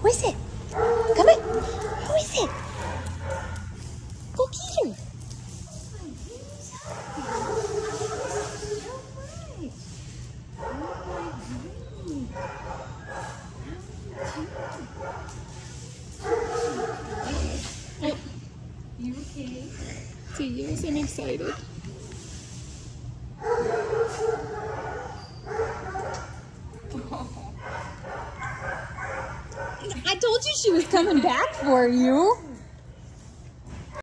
Who is it? Come on. Who is it? Go get her. You okay? See you, I'm excited. I told you she was coming back for you.